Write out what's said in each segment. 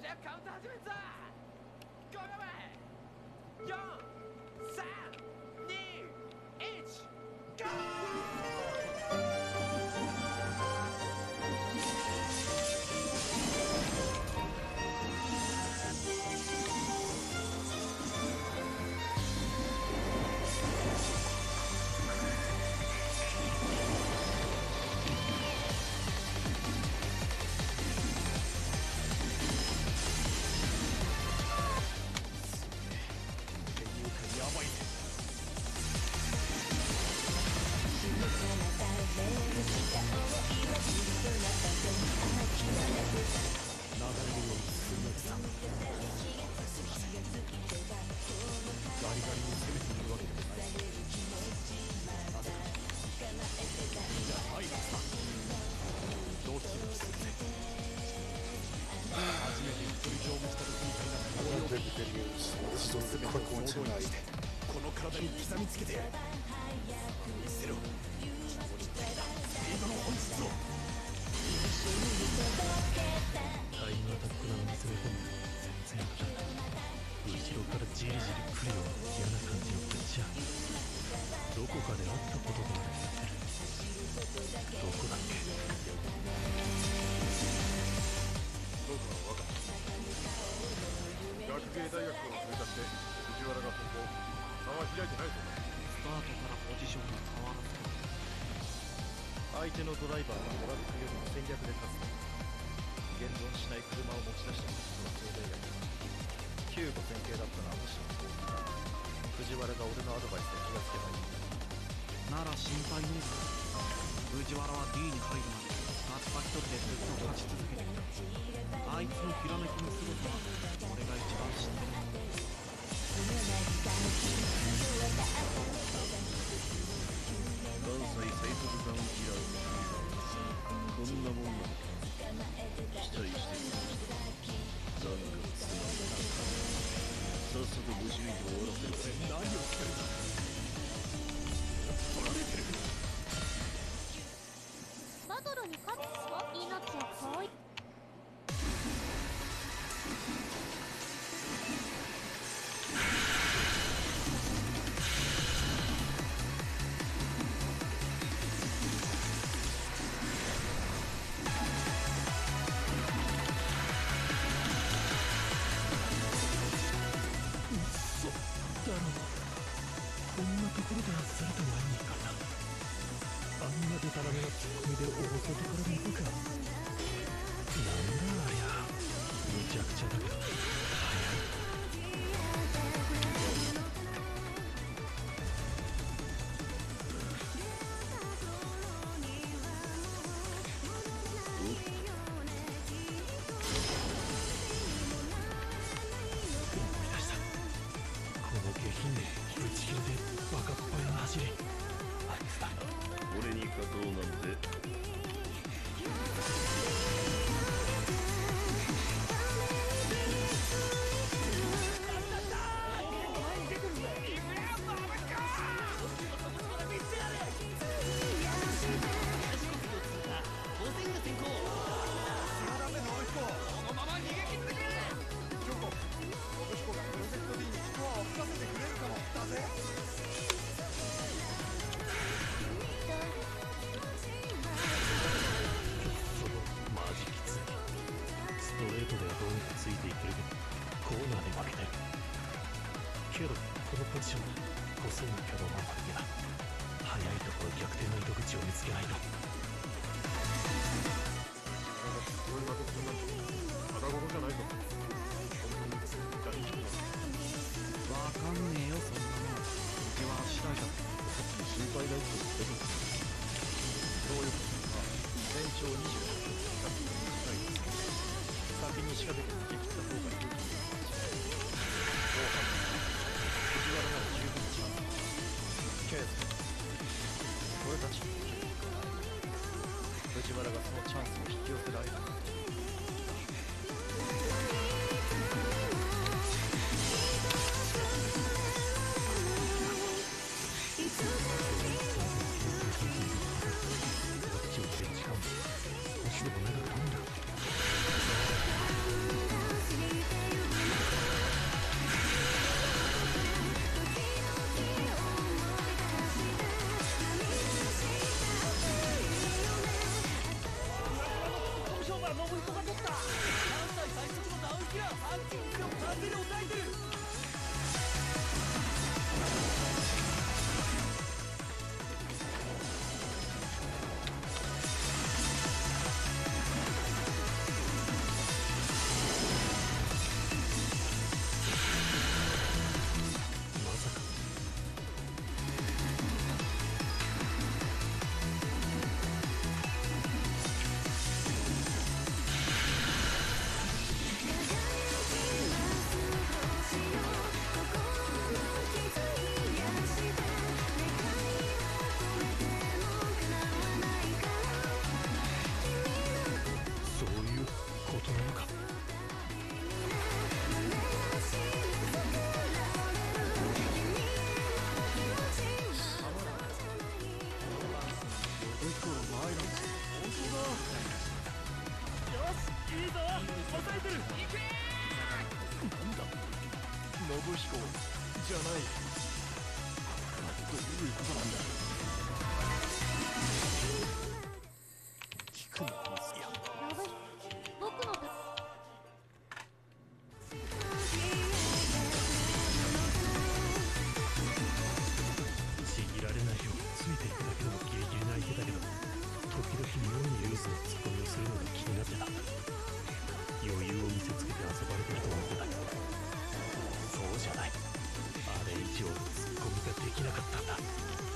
相手のドライバーはトラックよりも戦略で勝つ。現存しない車を持ち出したことは想定外だ。旧5戦系だったらもしもこう見た。藤原が俺のアドバイスで気がつけばいいんだ。 なら心配ねえぞ。藤原は D に入るまでたった一人でずっと勝ち続けてきた。あいつのひらめきのすごさは俺が一番知ってる。 関西最速ガンキラーこんなもんなのか。期待してみました。なんかつまんない。さっさと無事に終わらせろ。 何をしてるんだ。取られてる。 バトルに勝つぞ。命を遠い。 こんなところで外されたワインかな。あんなデタラメなツッコミで大外から抜くか。なんだありゃ。むちゃくちゃだけど下品でぶち切れでバカっぱいな走り、あいつだ。 俺に勝とうなんて。 ストレートではどうにかついていけるけど、コーナーで負けてる。けどこのポジションこそのキャドマンだ。早いところ逆転の糸口を見つけないと。 ただごとじゃないぞ。 わかんねえよ、そんなもん。藤原次第だ。 心配ないと言ってる。どういうことか。全長28分、短いです。先に仕掛けて逃げ切った方が有利になります。後半藤原なら十分チャンス。ケース俺たち藤原がそのチャンスを引き寄せられる。 少しでも目が飛んだ。 まさかそういうことなのか。 信彦じゃない。どういうことなんだ。聞くのですよ。 やばい。僕のたちぎられないようついていくだけでもギリギリな相手だけど、時々妙にユーズのツッコミをするのが気になってた。余裕を見せつけて遊ばれてると思ってたけど、そうじゃない。あれ以上のツッコミができなかったんだ。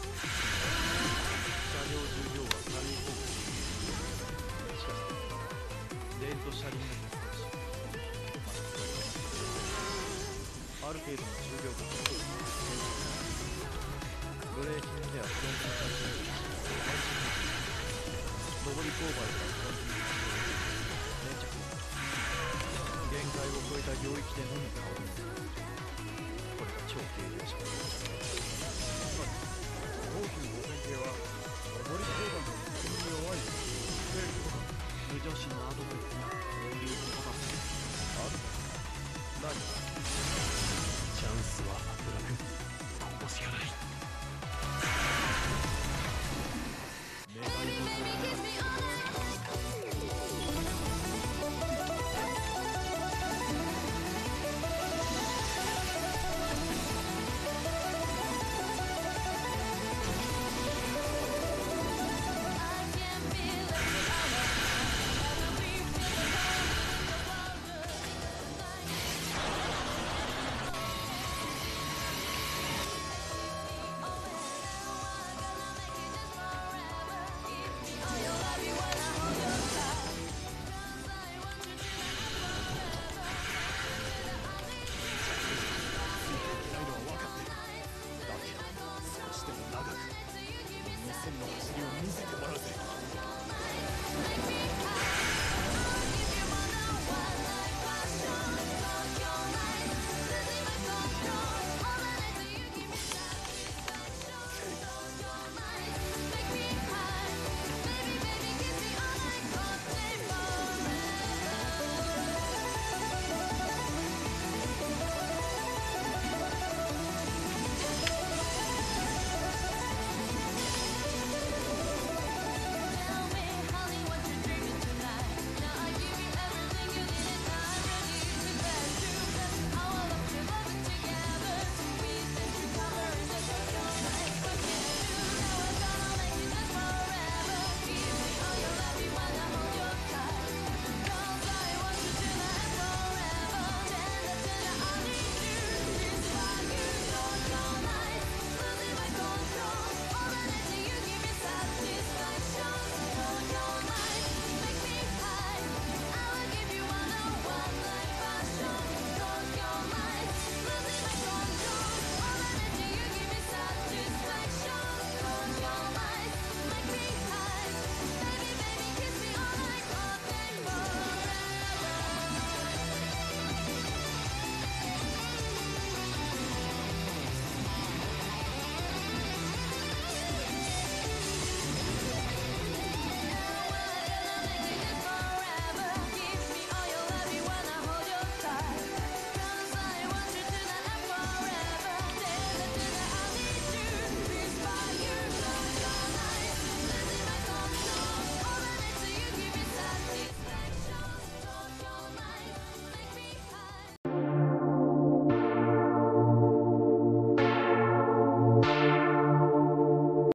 車両重量は軽い方向。しかしレーンと車輪が少しある程度の重量がブレーキングではフロントの回転より上り勾配ではフロントに粘着限界を超えた領域でのみ顔を見せる。これが超軽量車。東急5000系は上り勾配の突きに弱い無女子のアドバイスがそういうことだって。 何チャンスは楽々ここしかない。